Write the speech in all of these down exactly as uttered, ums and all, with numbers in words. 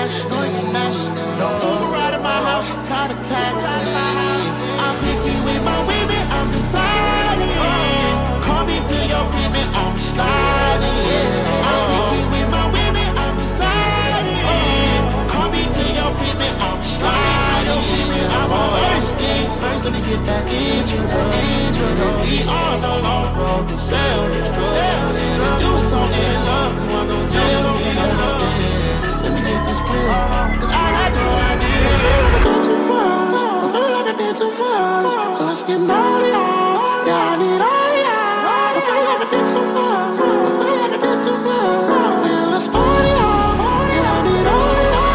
cash, know you nasty. No Uber ride at my house, you caught a taxi. I'm picky with my women, I'm deciding. Call me to your crib and I'm sliding. I'm picky with my women, I'm deciding. Call me to your crib and I'm sliding. I'm on first things first, let me get that introduction. We on the long road to sell this drugs. You was so in love, you weren't gonna tell me nothing. Let me get this clear, cause I had no idea. I feel like I did too much, I feel like I did too much. So let's get naughty, yeah, I need all of y'all. I feel like I did too much, I feel like I did too much. Yeah, let's party, yeah, I need all of y'all.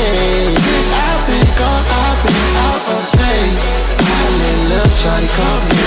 Shawty call me